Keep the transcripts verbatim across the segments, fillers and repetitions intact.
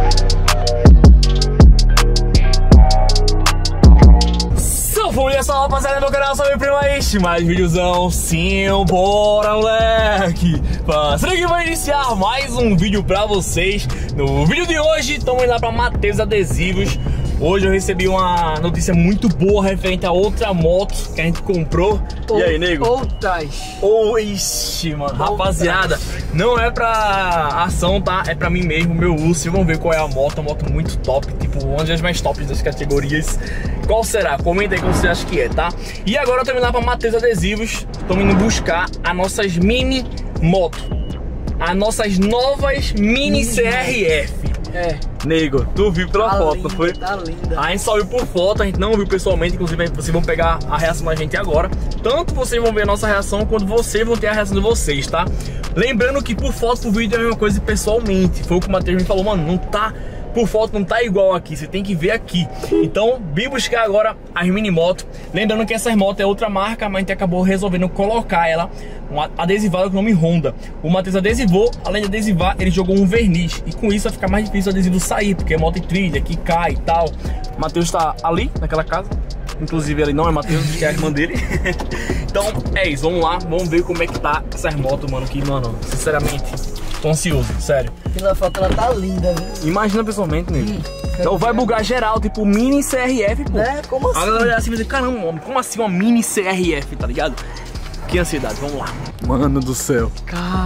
Olha só, rapaziada do canal, salve prima aí, mais videozão, sim, bora moleque. Passando aqui vai iniciar mais um vídeo pra vocês. No vídeo de hoje, estamos indo lá pra Matheus Adesivos. Hoje eu recebi uma notícia muito boa referente a outra moto que a gente comprou. Ou, e aí, nego? Outras. Oh, ixi, mano, outras. Rapaziada, não é pra ação, tá? É pra mim mesmo, meu uso. Vocês vão ver qual é a moto, uma moto muito top, tipo, uma das mais tops das categorias. Qual será? Comenta aí como você acha que é, tá? E agora eu tô indo lá pra Matheus Adesivos. Estamos indo buscar as nossas mini motos. As nossas novas mini C R F. É. Nego, tu viu pela tá foto, linda, não foi? Tá linda. A gente só viu por foto, a gente não viu pessoalmente. Inclusive vocês vão pegar a reação da gente agora. Tanto vocês vão ver a nossa reação, quanto vocês vão ter a reação de vocês, tá? Lembrando que por foto, por vídeo é a mesma coisa pessoalmente. Foi o que o Matheus me falou, mano, não tá... Por foto não tá igual aqui, você tem que ver aqui. Então, vim buscar agora as mini motos. Lembrando que essas motos é outra marca, mas a gente acabou resolvendo colocar ela uma adesivada com o nome Honda. O Matheus adesivou, além de adesivar, ele jogou um verniz. E com isso vai ficar mais difícil o adesivo sair, porque é moto em trilha, que cai e tal. O Matheus tá ali, naquela casa. Inclusive ele não é Matheus, que é a irmã dele. Então, é isso, vamos lá, vamos ver como é que tá essas motos, mano. Que, mano, sinceramente, tô ansioso, sério. Pela foto ela tá linda, viu? Imagina pessoalmente, nego. Hum, então vai bugar geral, tipo mini C R F, pô. É, como assim? A galera olhar assim e dizer, caramba, homem, como assim uma mini C R F, tá ligado? Que ansiedade, vamos lá. Mano do céu. Cara.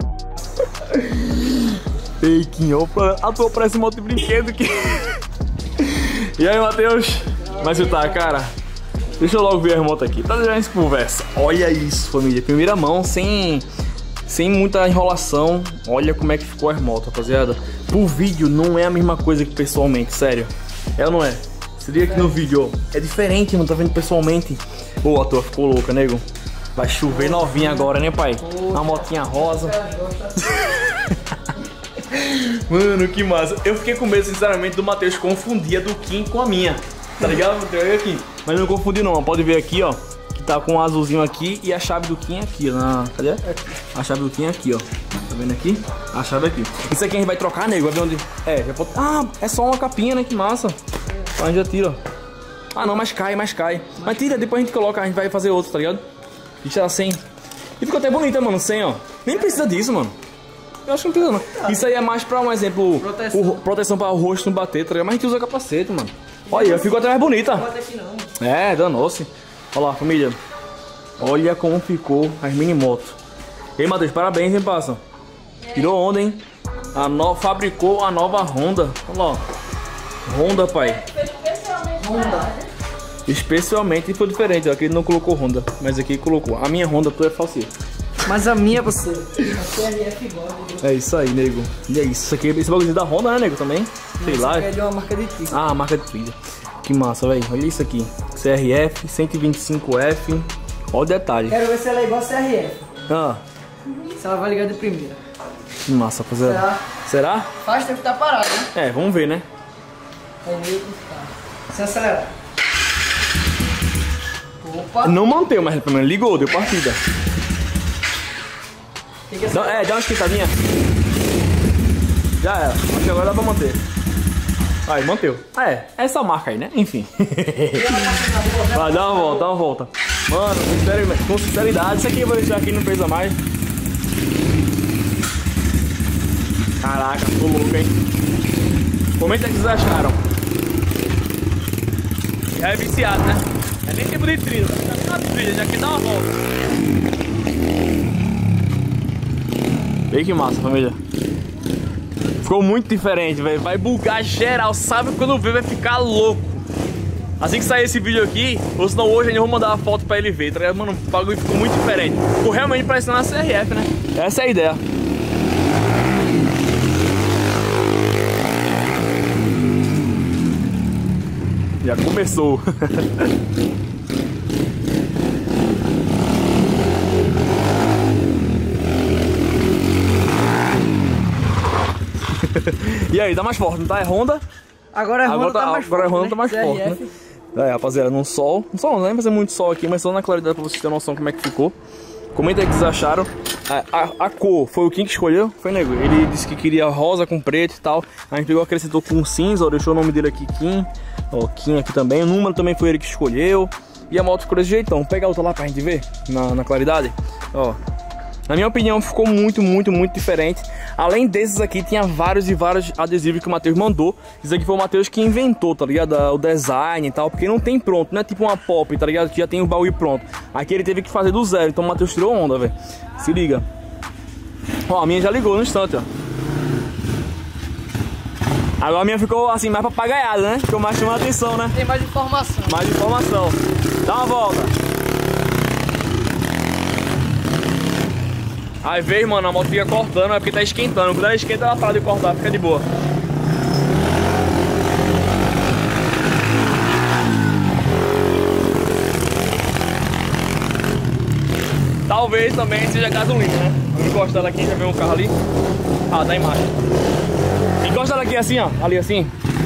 Ei, Kim, opa, a tua parece um moto de brinquedo que... E aí, Matheus? Como é que você tá, cara? Deixa eu logo ver a moto aqui. Tá deixando essa conversa. Olha isso, família. Primeira mão, sem... Sem muita enrolação. Olha como é que ficou as motos, rapaziada. Por vídeo não é a mesma coisa que pessoalmente, sério. É ou não é? Você liga aqui no vídeo, ó. É diferente, não tá vendo pessoalmente. Ô, a tua ficou louca, nego. Vai chover novinha agora, né, pai? Uma motinha rosa. Mano, que massa. Eu fiquei com medo, sinceramente, do Matheus confundir a do Kim com a minha. Tá ligado, Matheus? Aqui. Mas não confundi não, pode ver aqui, ó. Tá com um azulzinho aqui e a chave do Kim aqui, na... Cadê? A chave do Kim aqui, ó. Tá vendo aqui? A chave aqui. Isso aqui a gente vai trocar, nego. Vai ver onde... É, já pode... Ah, é só uma capinha, né? Que massa. A gente já tira, ó. Ah, não, mas cai, mas cai. Mas tira, depois a gente coloca, a gente vai fazer outro, tá ligado? Deixa ela sem. E ficou até bonita, mano, sem, ó. Nem precisa disso, mano. Eu acho que não precisa, não. Isso aí é mais pra, um exemplo... Proteção. O... Proteção pra o rosto não bater, tá ligado? Mas a gente usa capacete, mano. Olha, ficou até mais bonita. Não bate aqui, não. É, danou-se. Olha lá, família. Olha como ficou as mini motos. Ei, Matheus, parabéns, hein, parça? Tirou onda, hein? A no... Fabricou a nova Honda. Olha lá, ó. Honda, pai. Especialmente Honda. Especialmente foi diferente. Aqui ele não colocou Honda, mas aqui colocou. A minha Honda, tu é falsifica. Mas a minha, você. A C R F igual. É isso aí, nego. E é isso. Isso aqui, esse bagulho da Honda, né, nego? Também? Sei lá. É de uma marca de trilha. Ah, marca de trilha. Que massa, velho. Olha isso aqui. C R F, cento e vinte e cinco F. Olha o detalhe. Quero ver se ela é igual a C R F. Ah. Se ela vai ligar de primeira. Que massa, rapaziada. Será? Será? Faz tempo que tá parado, né? É, vamos ver, né? Aí meio que tá. Se acelerar. Opa. Não manteve, mas pelo menos ligou, deu partida. Dá, é, dá uma esquentadinha. Já era. Acho que agora dá pra manter. Aí, manteve. É, essa marca aí, né? Enfim. Vai, dá uma volta, dá uma volta. Mano, sinceramente, com sinceridade, isso aqui eu vou deixar aqui, não pesa mais. Caraca, ficou louco, hein? Comenta o que vocês acharam. Já é viciado, né? É nem tempo de trilha, tá nem uma trilha, já aqui dá uma volta. Vê que massa, família. Ficou muito diferente, velho. Vai bugar geral, sabe? Quando ver vai ficar louco. Assim que sair esse vídeo aqui, ou senão hoje ainda vou mandar uma foto pra ele ver, tá ligado? Mano, o bagulho ficou muito diferente. Ficou realmente parecendo uma C R F, né? Essa é a ideia. Já começou. E aí, tá mais forte, não tá? É Honda? Agora é Honda, agora tá, tá mais agora forte, é Honda, né? tá mais forte, né? É, rapaziada, num sol. No sol não vai fazer muito sol aqui, mas só na claridade pra vocês terem noção como é que ficou. Comenta aí o que vocês acharam. A, a, a cor foi o Kim que escolheu? Foi, nego? Ele disse que queria rosa com preto e tal. A gente pegou, acrescentou com cinza, ó, deixou o nome dele aqui, Kim. Ó, Kim aqui também. O número também foi ele que escolheu. E a moto ficou desse jeitão. Vou pegar outra lá pra gente ver na, na claridade. Ó. Na minha opinião, ficou muito, muito, muito diferente. Além desses aqui, tinha vários e vários adesivos que o Matheus mandou. Isso aqui foi o Matheus que inventou, tá ligado? O design e tal, porque não tem pronto, não é tipo uma pop, tá ligado? Que já tem o baú pronto. Aqui ele teve que fazer do zero, então o Matheus tirou onda, velho. Se liga. Ó, a minha já ligou no instante, ó. Agora a minha ficou assim, mais papagaiada, né? Ficou mais chamando a atenção, né? Tem mais informação. Mais informação. Dá uma volta. Aí veio, mano, a moto fica cortando, é porque tá esquentando. Quando ela esquenta, ela para de cortar, fica de boa. Talvez também seja gasolina, né? Vou encostar aqui, já veio um carro ali. Ah, tá embaixo. Encosta ela aqui assim, ó. Ali assim.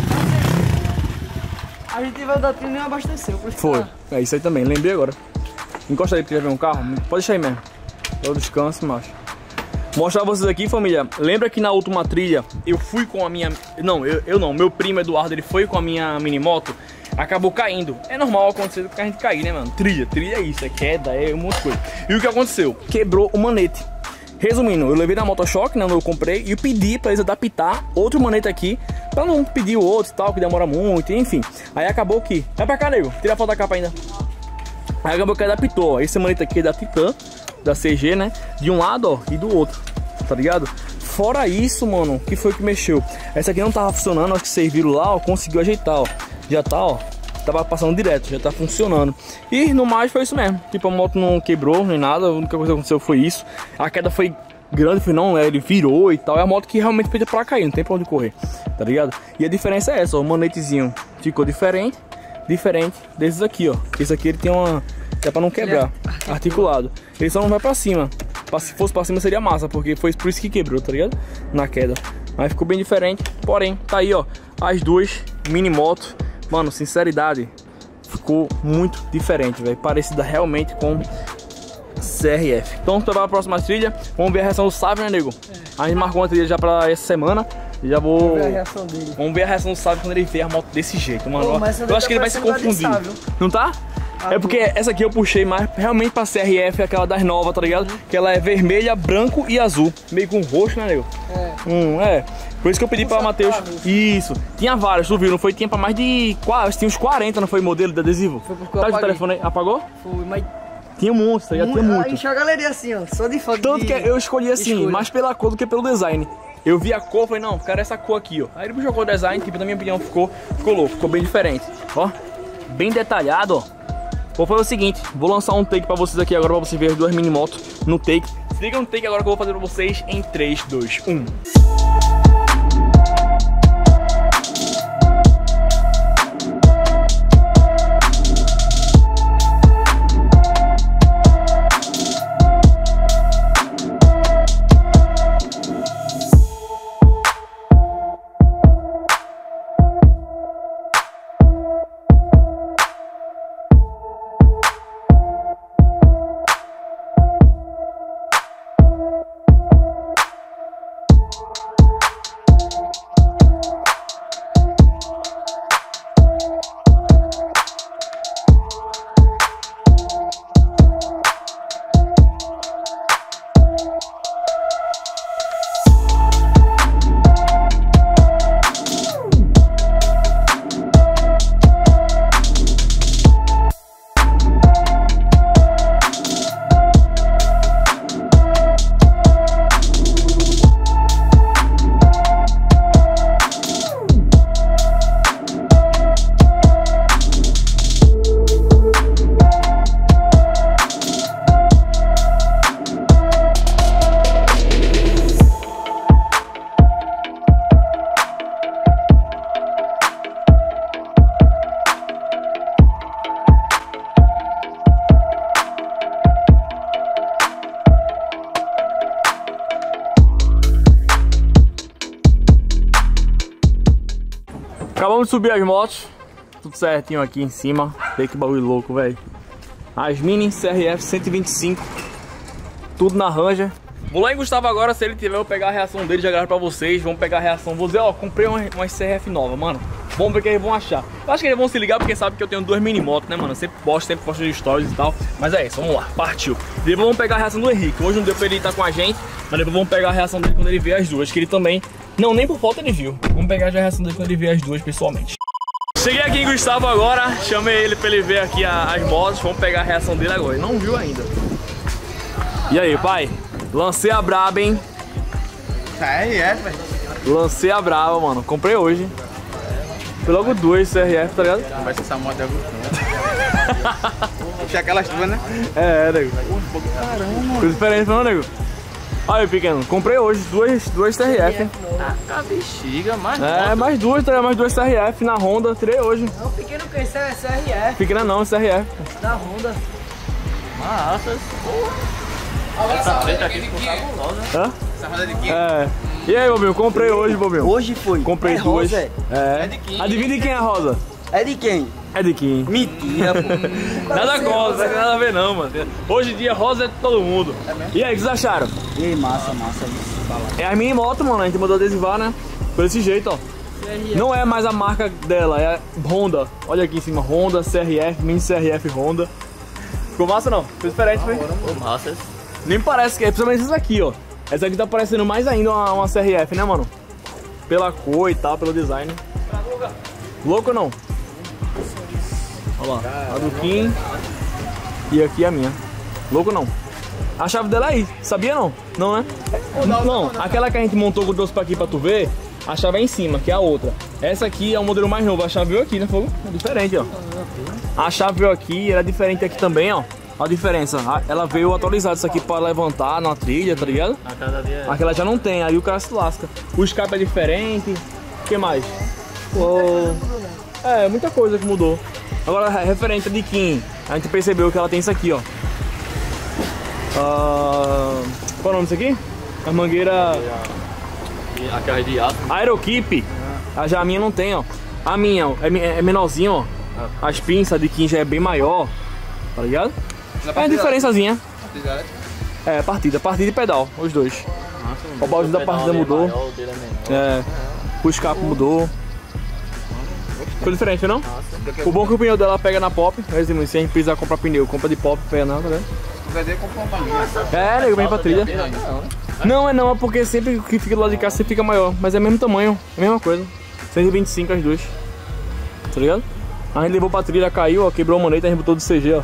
A gente vai dar trilho e abasteceu. Foi. É isso aí também, lembrei agora. Encosta aí, porque já veio um carro. Pode deixar aí mesmo. Eu descanso, macho. Mostrar pra vocês aqui, família. Lembra que na última trilha eu fui com a minha... Não, eu, eu não. Meu primo Eduardo, ele foi com a minha mini moto. Acabou caindo. É normal acontecer porque a gente cair, né, mano? Trilha. Trilha é isso. É queda, é um monte de coisa. E o que aconteceu? Quebrou o manete. Resumindo, eu levei na Motochoque, né, onde eu comprei. E eu pedi pra eles adaptar outro manete aqui. Pra não pedir o outro e tal, que demora muito. Enfim. Aí acabou que... Vai pra cá, nego. Tira a foto da capa ainda. Aí acabou que adaptou. Ó. Esse manete aqui é da Titan. Da C G, né? De um lado, ó, e do outro, tá ligado? Fora isso, mano, o que foi que mexeu? Essa aqui não tava funcionando, acho que vocês viram lá, ó, conseguiu ajeitar, ó. Já tá, ó, tava passando direto, já tá funcionando. E no mais foi isso mesmo, tipo, a moto não quebrou nem nada, a única coisa que aconteceu foi isso. A queda foi grande, foi não, ele virou e tal, é a moto que realmente fez pra cair, não tem pra onde correr, tá ligado? E a diferença é essa, ó, o manetezinho ficou diferente, diferente desses aqui, ó. Esse aqui ele tem uma... é pra não quebrar, é articulado. Ele só não vai pra cima. Se fosse pra cima seria massa, porque foi por isso que quebrou, tá ligado? Na queda. Mas ficou bem diferente. Porém, tá aí, ó, as duas mini motos. Mano, sinceridade, ficou muito diferente, velho. Parecida realmente com C R F. Então, vamos para a próxima trilha. Vamos ver a reação do Sávio, né, nego? É. A gente marcou uma trilha já pra essa semana. Já vou... Vamos ver a reação dele. Vamos ver a reação do Sávio quando ele ver a moto desse jeito, mano. Pô, eu acho que ele vai se confundir. Não tá? Ah, é porque essa aqui eu puxei mais realmente pra C R F, aquela das novas, tá ligado? Uhum. Que ela é vermelha, branco e azul. Meio com roxo, né, nego? É. Hum, é. Por isso que eu pedi pra Matheus. Isso. Tinha várias, tu viu? Não foi? Tinha pra mais de... Tinha uns quarenta, não foi? Modelo de adesivo? Foi porque eu apaguei. Tá de telefone aí? Apagou? Foi, mas... Tinha um monte, tá ligado? Tinha muito. Enche a galeria assim, ó. Só de foto. Tanto de... que eu escolhi assim, escolha. mais pela cor do que pelo design. Eu vi a cor, falei, não, cara, essa cor aqui, ó. Aí ele jogou o design, tipo, na minha opinião, ficou, ficou louco, ficou bem diferente. Ó, bem detalhado, ó. Vou fazer o seguinte, vou lançar um take pra vocês aqui agora, pra vocês verem as duas mini motos no take. Se liga no take agora que eu vou fazer pra vocês em três, dois, um. Acabamos de subir as motos, tudo certinho aqui em cima. Vê que bagulho louco, velho. As Mini C R F cento e vinte e cinco. tudo na Ranger. Vou lá em Gustavo agora, se ele tiver, eu vou pegar a reação dele, já gravo pra vocês. Vamos pegar a reação, vou dizer, ó, comprei uma, uma C R F nova, mano. Vamos ver o que eles vão achar. Eu acho que eles vão se ligar porque sabe que eu tenho duas mini motos, né, mano? Eu sempre posto, sempre posto de stories e tal. Mas é isso, vamos lá, partiu. Depois vamos pegar a reação do Henrique. Hoje não deu pra ele estar com a gente, mas depois vamos pegar a reação dele quando ele ver as duas, que ele também... Não, nem por foto ele viu. Vamos pegar já a reação dele quando ele ver as duas pessoalmente. Cheguei aqui em Gustavo agora, chamei ele pra ele ver aqui a, as motos. Vamos pegar a reação dele agora, ele não viu ainda. E aí, pai? Lancei a braba, hein? É, é, velho. Lancei a braba, mano. Comprei hoje. Foi logo duas C R F, tá ligado? Vai ser essa moto é gostosa. Puxa aquelas duas, né? É, nego. Caramba. Coisa diferente, não, nego? Aí, pequeno. Comprei hoje duas, duas C R F. A bexiga, mais É, mais duas, tá? Mais duas C R F na Honda. Tirei hoje. Não, pequeno que isso é C R F. Pequena não, C R F. Da Honda. Nossa, essa frente aqui ficou cabulosa. Hã? Essa roda de quem? É. E aí, Bobinho? Comprei hoje, Bobinho. Hoje foi. Comprei é duas. Rosa, é. É de quem? Adivinha de quem é a rosa? é de quem? É de quem? Mentira, pô. Nada contra, não tem nada a ver não, mano. Hoje em dia rosa é de todo mundo. E aí, o que vocês acharam? Ei, massa, massa isso. É a mini moto, mano. A gente mandou adesivar, né? Por esse jeito, ó. Não é mais a marca dela, é a Honda. Olha aqui em cima, Honda, C R F, mini C R F Honda. Ficou massa não? Ficou diferente, foi? Massa. Nem parece que é, principalmente essa aqui, ó. Essa aqui tá parecendo mais ainda uma, uma C R F, né, mano? Pela cor e tal, pelo design. Louco ou não? Olha lá, a do Kim e aqui a minha. Louco ou não? A chave dela é aí, sabia não? Não, né? Não, aquela que a gente montou que eu trouxe pra aqui pra tu ver, a chave é em cima, que é a outra. Essa aqui é o modelo mais novo, a chave veio aqui, né, Fogo? É diferente, ó. A chave veio aqui, era diferente aqui também, ó. Olha a diferença, ela veio atualizada isso aqui pra levantar na trilha, tá ligado? Aquela já não tem, aí o cara se lasca. O escape é diferente, o que mais? Oh. É, muita coisa que mudou. Agora, referente de Kim, a gente percebeu que ela tem isso aqui, ó. Uh, qual é o nome disso aqui? A mangueira... Aquela de aço. Aerokeep. A já a minha não tem, ó. A minha ó, é, é menorzinha, ó. As pinças de Kim já é bem maior, tá ligado? É a diferençazinha. É, partida, partida e pedal, os dois. O balde da partida mudou. É, o escape mudou. Ficou diferente, não? O bom é que o pneu dela pega na pop. Por exemplo, se a gente precisar comprar pneu, compra de pop, pega não, tá vendo? É, nego, vem pra trilha. Não, é não, é porque sempre que fica do lado de cá, você fica maior. Mas é o mesmo tamanho, é a mesma coisa. cento e vinte e cinco as duas. Tá ligado? A gente levou pra trilha, caiu, ó, quebrou a maneta, a gente botou do C G, ó.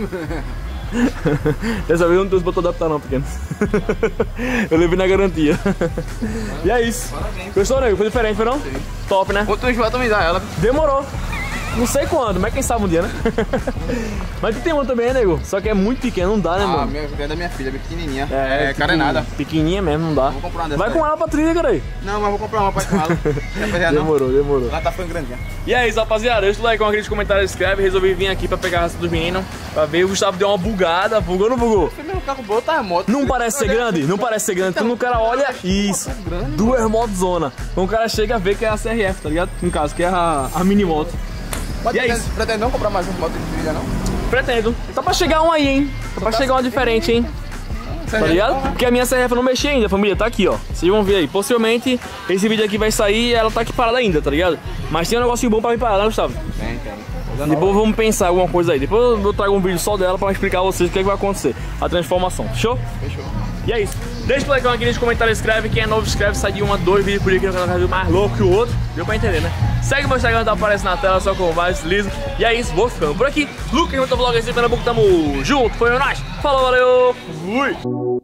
Dessa vez eu não trouxe botou adaptar não, pequeno. Eu levei na garantia. E é isso. Gostou, nego? Foi diferente, foi não? Sim. Top, né? Outro vai atomizar ela. Demorou. Não sei quando, mas quem sabe um dia, né? Mas tu tem uma também, né, nego? Só que é muito pequeno, não dá, né, ah, mano? Ah, minha é da minha filha, bem pequenininha. É, é carenada. Pequenininha mesmo, não dá. Vou comprar uma dessa. Vai com aí. ela pra trilha, cara aí. Não, mas vou comprar uma pra ir com ela. Demorou, demorou. Ela tá ficando grandinha. E é isso, rapaziada. Deixa o like, com aqueles comentários, escreve. Resolvi vir aqui pra pegar a raça dos meninos. Pra ver, o Gustavo deu uma bugada. Bugou ou não bugou? Foi meu carro bom, tá moto. Não parece ser grande? Não parece ser grande. Quando o cara olha, isso. Duas motos zona. Quando o cara chega a ver que é a C R F, tá ligado? No caso, que é a, a mini moto. E é isso. Pretende não comprar mais uma moto de trilha, não? Pretendo. Só pra chegar um aí, hein? Só pra chegar uma diferente, hein? Tá ligado? Porque a minha C R F eu não mexi ainda, família. Tá aqui, ó. Vocês vão ver aí. Possivelmente esse vídeo aqui vai sair e ela tá aqui parada ainda, tá ligado? Mas tem um negocinho bom pra vir parar, né, Gustavo? Tem, tem. Depois vamos pensar alguma coisa aí. Depois eu trago um vídeo só dela pra explicar a vocês o que, é que vai acontecer. A transformação. Fechou? Fechou. E é isso. Deixa o like aqui nos comentários, escreve. Quem é novo, escreve. Sai de uma, dois vídeos por aqui no canal, mais louco que o outro. Deu pra entender, né? Segue o meu Instagram, tá aparecendo na tela, só com mais liso. E é isso, vou ficando por aqui. Lucas, muito vlog, esse Pernambuco, tamo junto. Foi meu nice. Falou, valeu. Fui.